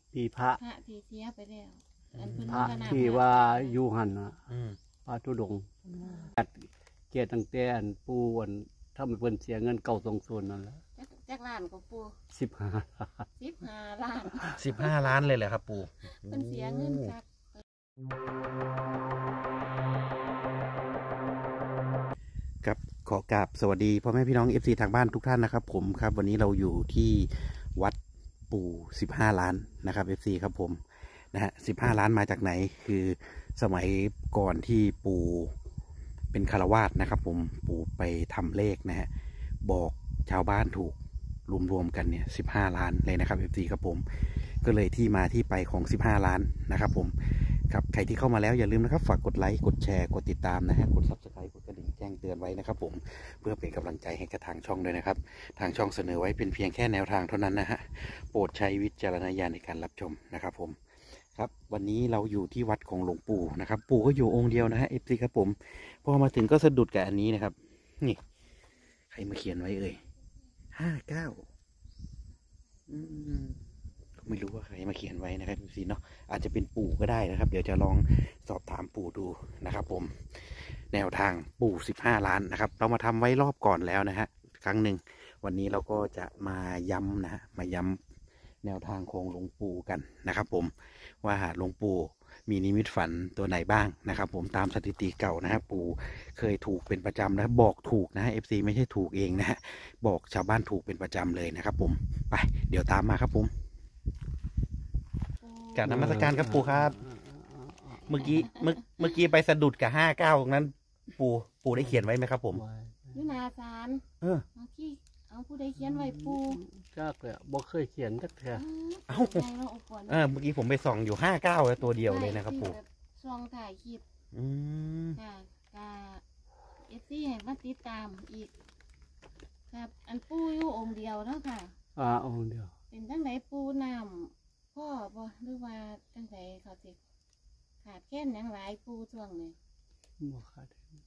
ปีพระที่เสียไปแล้วพระที่ว่าอยู่หันพระธุดงค์เกียรติตั้งแต่ปูถ้ามันเป็นเสียเงินเก่า20นั่นแหละจักล้านกับปู 15 ล้าน 15 ล้านเลยเหรอครับปูเป็นเสียเงินครับครับขอกราบสวัสดีพ่อแม่พี่น้อง FC ทางบ้านทุกท่านนะครับผมครับวันนี้เราอยู่ที่วัดปู่15 ล้านนะครับ FC ครับผมนะฮะ15 ล้านมาจากไหนคือสมัยก่อนที่ปู่เป็นฆราวาสนะครับผมปู่ไปทำเลขนะฮะบอกชาวบ้านถูกรวมกันเนี่ย15 ล้านเลยนะครับ FC ครับผมก็เลยที่มาที่ไปของ15 ล้านนะครับผมครับใครที่เข้ามาแล้วอย่าลืมนะครับฝากกดไลค์กดแชร์กดติดตามนะฮะกด Subscribe กดกระดิ่งแจ้งเตือนไว้นะครับผมเพื่อเป็นกำลังใจให้กับทางช่องด้วยนะครับทางช่องเสนอไว้เป็นเพียงแค่แนวทางเท่านั้นนะฮะโปรดใช้วิจารณญาณในการรับชมนะครับผมครับวันนี้เราอยู่ที่วัดของหลวงปู่นะครับปู่ก็อยู่องค์เดียวนะฮะ FC ครับผมพอมาถึงก็สะดุดกับอันนี้นะครับนี่ใครมาเขียนไว้เอ่ย59ไม่รู้ว่าใครมาเขียนไว้นะครับดูสิเนาะอาจจะเป็นปู่ก็ได้นะครับเดี๋ยวจะลองสอบถามปู่ดูนะครับผมแนวทางปู่15 ล้านนะครับเรามาทำไว้รอบก่อนแล้วนะฮะครั้งหนึ่งวันนี้เราก็จะมาย้ำนะมาย้ำแนวทางของหลวงปู่กันนะครับผมว่าหลวงปู่มีนิมิตฝันตัวไหนบ้างนะครับผมตามสถิติเก่านะฮะปู่เคยถูกเป็นประจำนะบอกถูกนะฮะ FC ไม่ใช่ถูกเองนะฮะบอกชาวบ้านถูกเป็นประจำเลยนะครับผมไปเดี๋ยวตามมาครับผมกราบนมัสการครับปู่ครับเมื่อกี้ไปสะดุดกับ59ตรงนั้นปู่ได้เขียนไว้ไหมครับผมยุนาสารที่เอาผู้ใดเขียนไว้ปูจักเลยบ่เคยเขียนจักแท้เมื่อกี้ผมไปส่องอยู่59แล้วตัวเดียวเลยนะครับปู่ส่องถ่ายคลิปค่ะFC ให้มาติดตามอีกครับอันปูอยู่องค์เดียวเนาะค่ะองค์เดียวเป็นจังไดปูน้ำพ่อบ่หรือว่าจังไดเขาสิขาดแค่นยังหลายปูช่วงนี้บ่ขาด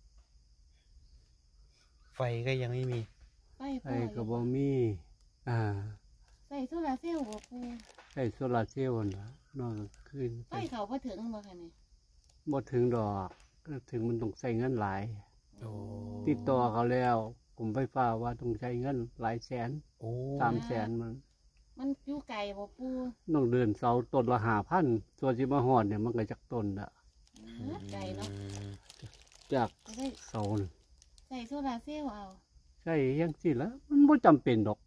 ไฟก็ยังไม่มีไฟก็บ่มีใส่โซลาร์เซลล์บ่ปูใส่โซลาร์เซลล์นะนอนคืนไฟเขาบ่ถึงบ่ค่ะนี่บ่ถึงดอกก็ถึงมันต้องใช้เงินหลายติดต่อเขาแล้วกรมไฟฟ้าว่าต้องใช้เงินหลายแสน300,000 มันอยู่ไกลบ่ปูต้องเดินเสาต้นละ5,000ส่วนสิมาฮอดเนี่ยมันก็จักต้นน่ะไกลเนาะจากเสาใส่โซลาร์เซลล์เอาใช่ยังสิแล้วมันไม่จำเป็นดอก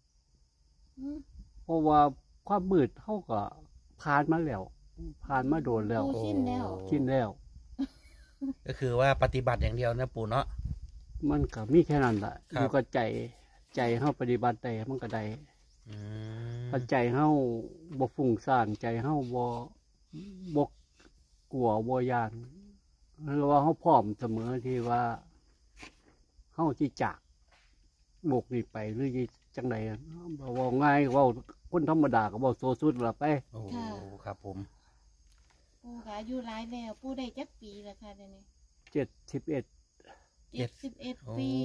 เพราะว่าความมืดเท่ากับผ่านมาแล้วผ่านมาโดนแล้วชินแล้วก็คือว่าปฏิบัติอย่างเดียวนะปู่เนาะมันก็มีแค่นั้นแหละอยู่กับใจเฮาปฏิบัติได้มันก็ได้ถ้าใจเฮาบ่ฟุ้งซ่านใจเฮาบ่กลัวบ่ย่านหรือว่าเฮาพร้อมเสมอที่ว่าเฮาสิจากโลกนี้ไปหรือจังได๋ว่าง่ายว่าคนธรรมดาก็บ่โซสุดละไปโอ้ครับผมปู่ก็อายุหลายแล้วปู่ได้จักปีแล้วค่ะเดี๋ยวนี้71ปี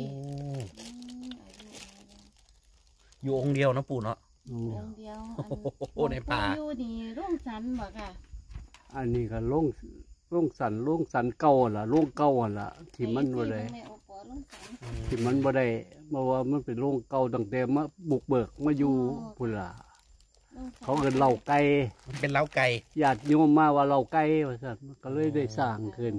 อยู่องค์เดียวนะปู่เนาะองค์เดียวในป่าอยู่นี่โรงสันบ่ค่ะอันนี้ก็โรงสันเก่าล่ะโรงเก่าล่ะที่มันบ่ได้ที่มันบ่ได้เพราะว่ามันเป็นโรงเก่าตั้งแต่มาบุกเบิกมาอยู่พุ่นล่ะเขาเอิ้นเหล้าไก่เป็นเหล้าไก่ญาติโยมมาว่าเหล้าไก่ว่าซั่นก็เลยได้สร้างขึ้น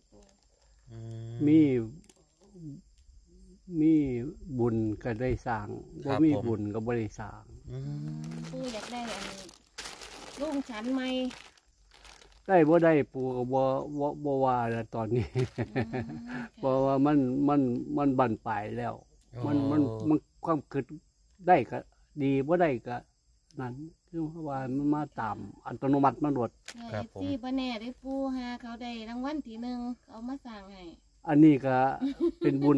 มีบุญก็ได้สร้างบ่มีบุญก็บ่ได้สร้างปู่อยากได้โรงสันใหม่ได้บ่ได้ปู่ก็บ่ว่าแล้วตอนนี้เพราะว่ามันบั้นปลายแล้วมันความคิดได้ก็ดีบ่ได้ก็นั่นคือว่ามันมาตามอัตโนมัติมาโดดครับผมที่บ่แน่ได้ปู่หาเขาได้รางวัลที่1เอามาสร้างให้อันนี้ก็เป็นบุญ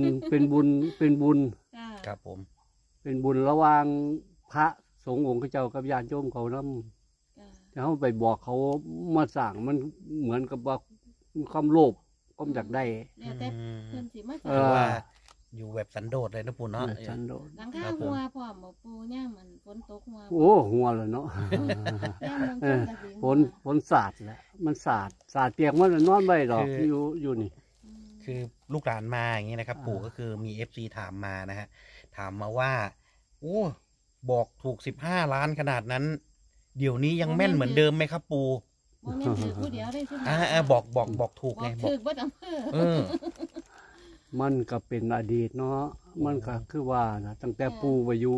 ครับผมเป็นบุญระหว่างพระสงฆ์องค์เจ้ากับญาติโยมเขานำแต่เฮาไปบอกเขามาสร้างมันเหมือนกับว่าความโลภความอยากได้แล้วแต่เพิ่นสิมาว่าอยู่แบบสันโดษเลยนะปู่เนาะแบบสันโดษหลังคาครับผมหัวพร้อมบ่ปูย่ามมันฝนตกหัวโอ้หัวเลยเนาะย่ามลงต้นกระสิงฝนสาดแหละมันสาดเปียกมันนอนไว้ดอกคืออยู่นี่คือลูกหลานมาอย่างนี้นะครับ ปู่ก็คือมีFC ถามมานะฮะถามมาว่าโอ้บอกถูก15 ล้านขนาดนั้น เดี๋ยวนี้ยังแม่นเหมือนเดิมไหมครับปู่บ่แม่นถือผู้เดียวได้สิบอกถูกบอไงกบอกถือบ่อำเภอเออมันก็เป็นอดีตเนาะมันก็คือว่านะตั้งแต่ปู่ไปอยู่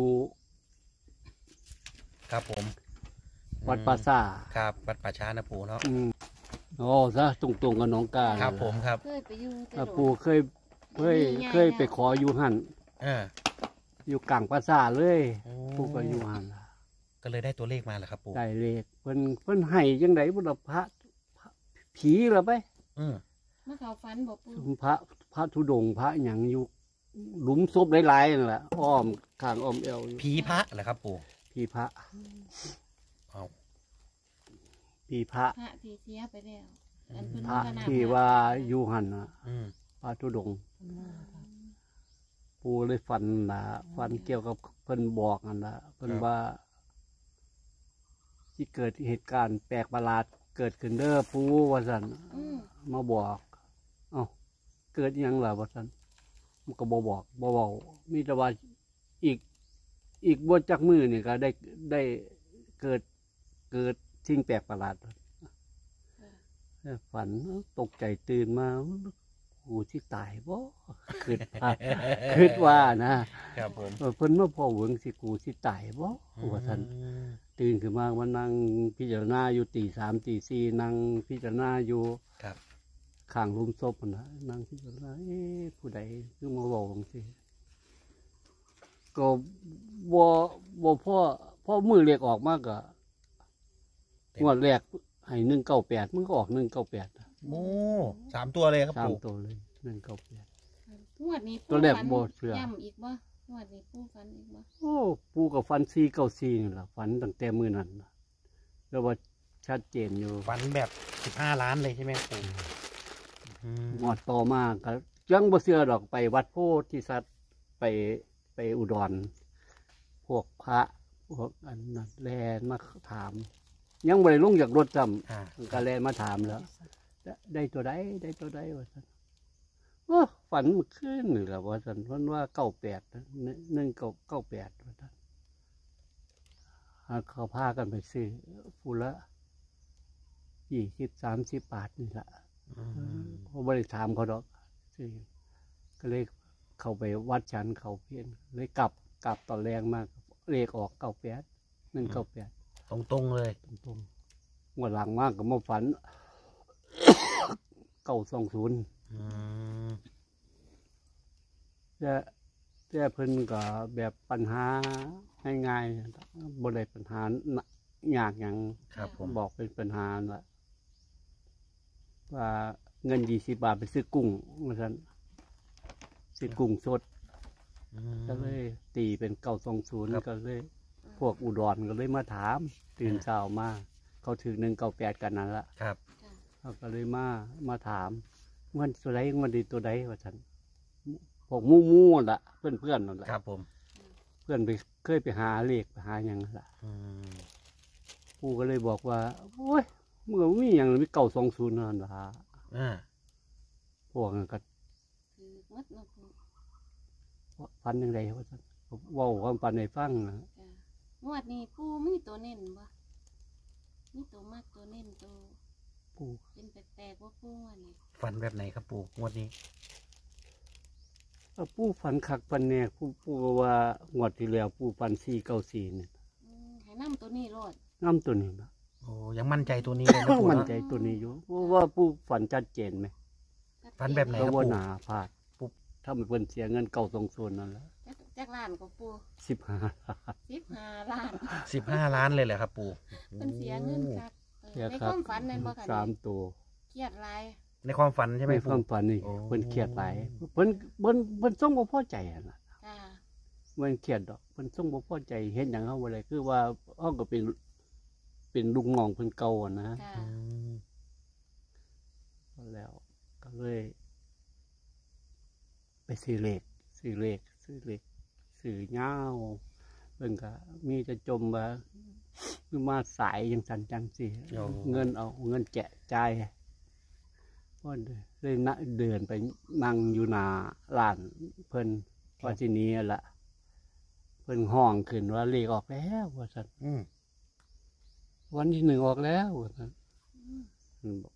ครับผมวัดป่าซาครับวัดป่าช้านะปู่เนาะโอ้ซะตรงๆกับน้องกาครับผมครับเคยไปอยู่แต่ปู่เคยไปขออยู่หันเอออยู่กลางป่าซาเลยโอ้ปู่ก็อยู่หันล่ะก็เลยได้ตัวเลขมาเหรอครับปู่ได้เลขเพิ่นให้จังไดบุรพระผีละไปอืมเมื่อเขาฝันบ่ปูพระธุดงค์พระหยังอยู่หลุมศพหลายๆนั่นแหละอ้อมข้างอ้อมเอวอยู่ผีพระเหรอครับปู่ผีพระเอาผีพระพระที่เสียไปแล้วอันเพิ่นพระมรณภพที่ว่าอยู่หันน่ะอืมพระธุดงค์ปู่เลยฝันนะฝันเกี่ยวกับเพิ่นบอกนั่นละเพิ่นว่า ที่เกิดเหตุการณ์แปลกประหลาดเกิดขึ้นเด้อปู่ว่าซั่นอืมมาบอก เอ้าเกิดอิหยังล่ะว่าซั่นมันก็บ่บอกบ่เว้ามีแต่ว่าอีกบ่จักมือนี่ก็ได้เกิดสิ่งแปลกประหลาดฝันตกใจตื่นมากูสิตายบ่คิดว่านะครับผมเพิ่นมาพ่อเวิงสิกูสิตายบ่ว่าซั่นอืมตื่นขึ้นมามานั่งพิจารณาอยู่ตี 3 ตี 4นั่งพิจารณาอยู่ครับข้างหลุมศพนั่นนะนั่งพิจารณาผู้ใดคือมาบอกจังซี่ก็บ่พ่อมือเรียกออกมากก็งวดแรกให้198มันก็ออก198 โอ้3 ตัวเลยครับสามปู่ตัวเลย198 งวดนี้ตัวแรกฝันบ่เชื่อย้ำอีกบ่งวดนี้ปูฝันอีกบ่โอ้ปูกับฟัน494นี่ล่ะฝันตั้งแต่มื้อนั้นน่ะแล้วว่าชัดเจนอยู่ฝันแบบ15 ล้านเลยใช่ไหมปู่อืมงวดต่อมาก็ยังบ่เชื่อดอกไปวัดโพธิสัตว์ไปอุดร พวกพระพวกอันนั้นแลนมาถาม ยังบ่ได้ลงจากรถจำอ่าก็แลนมาถามแล้ว ได้ตัวใดว่าซั่นโอ้ฝันเมื่อคืนนี่แหละว่าซั่นเพิ่นว่า98นะ1998ว่าซั่นเขาพากันไปซื้อผู้ละ20-30 บาทนี่ล่ะอืมเขาบริถามเขาดอกซื้อก็เลยเข้าไปวัดฉันเขาเพี้ยนเลยกลับตอนแรงมากเลขออก198 ตรงๆเลยตรงๆงวดหลังมากก็มาฝัน 920 อืมแต่เพิ่นก็แบบปัญหาง่ายๆบ่ได้ปัญหายากหยังครับผมบอกเป็นปัญหาละว่าเงิน20 บาทไปซื้อกุ้งว่าซั่นซื้อกุ้งสดอืมก็เลยตีเป็นครับ 920ก็เลยพวกอุดรก็เลยมาถาม ตื่นเช้ามาเขาถือ198กันนั่นละครับเขาก็เลยมาถามมันตัวใดมันดีตัวใดว่าซั่นพวกมู่ๆล่ะเพื่อนๆนั่นแหละครับผมเพื่อนไปเคยไปหาเลขไปหาหยังนั่นล่ะอืมปู่ก็เลยบอกว่าโอ้ยมึงมีหยังมี920นั่นล่ะอ่าพวกนั้นก็คือหมดเนาะปูฟันยังไงว่าซั่นเว้าความฝันให้ฟังนะจ้ะงวดนี้ปูมีตัวเน้นบ่มีตัวมากตัวเน้นตัวปู่เป็นแปลกๆว่าปูอันนี้ฝันแบบไหนครับปู่งวดนี้ปู่ฝันคักฝันแน่ปู่ก็ว่างวดที่แล้วปู่ฝัน494นี่ให้นำตัวนี้รอดน้ำตัวนี้นะโอ้ยังมั่นใจตัวนี้เลยนะปู่มั่นเนาะใจตัวนี้อยู่เพราะว่าปู่ฝันชัดเจนไหมฝันแบบไหนก็ครับว่าปู่หนาพลาดปุ๊บถ้ามันเพิ่นเสียเงิน920นั่นแหละจักล้านก็ปู 15 15ล้าน 15 ล้านเลยเหรอครับปู่เพิ่นเสียเงินคักเสียในคครับ วามฝันนั่นบ่ค่ะสามตัวเครียดหลายในความฝันใช่ไหมในคปู่วามฝันนี่โอ้เพิ่นเครียดหลายเพิ่นส่งบ่พอใจอ่ะนะจ้าเพิ่นเครียดดอกเพิ่นส่งบ่พอใจเฮ็ดหยังเฮาบ่ได้คือว่าเฮาก็เป็นลูกน้องเพิ่นเก่าอ่ะนะจ้าอืมแล้วก็เลยไปซื้อเลขซื้อเลขซื้อเงาเพิ่นก็มีจะจมว่าคือมาสายจังซั่นจังซี่เงินเอาเงินแจกจ่ายว่าเลยนะเดินไปนั่งอยู่หน้าร้านเพิ่นว่าสิหนี้ล่ะเพิ่นห้องขึ้นว่าเลขออกแล้วว่าซั่นวันที่1ออกแล้วว่าซั่นบอก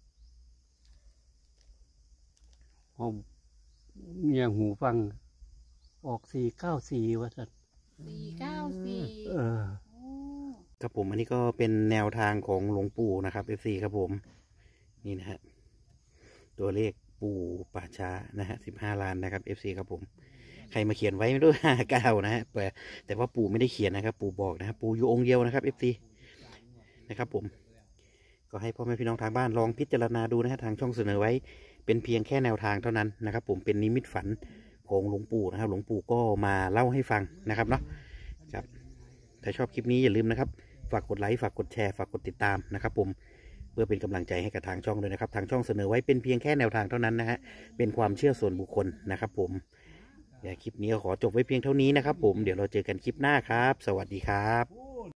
ผมเมียหูฟังออก494ว่าซั่น 494 ครับผมอันนี้ก็เป็นแนวทางของหลวงปู่นะครับ FC ครับผมนี่นะฮะตัวเลขปู่ป่าช้านะฮะ15 ล้านนะครับ FC ครับผมใครมาเขียนไว้ไม่รู้59นะฮะแต่ว่าปู่ไม่ได้เขียนนะครับปู่บอกนะครับปู่อยู่องค์เดียวนะครับ FC นะครับผมก็ให้พ่อแม่พี่น้องทางบ้านลองพิจารณาดูนะฮะทางช่องเสนอไว้เป็นเพียงแค่แนวทางเท่านั้นนะครับผมเป็นนิมิตฝันของหลวงปู่นะครับหลวงปู่ก็มาเล่าให้ฟังนะครับเนาะครับถ้าชอบคลิปนี้อย่าลืมนะครับฝากกดไลค์ฝากกดแชร์ฝากกดติดตามนะครับผมเพื่อเป็นกำลังใจให้กับทางช่องด้วยนะครับทางช่องเสนอไว้เป็นเพียงแค่แนวทางเท่านั้นนะฮะเป็นความเชื่อส่วนบุคคลนะครับผมคลิปนี้ขอจบไว้เพียงเท่านี้นะครับผมเดี๋ยวเราเจอกันคลิปหน้าครับสวัสดีครับ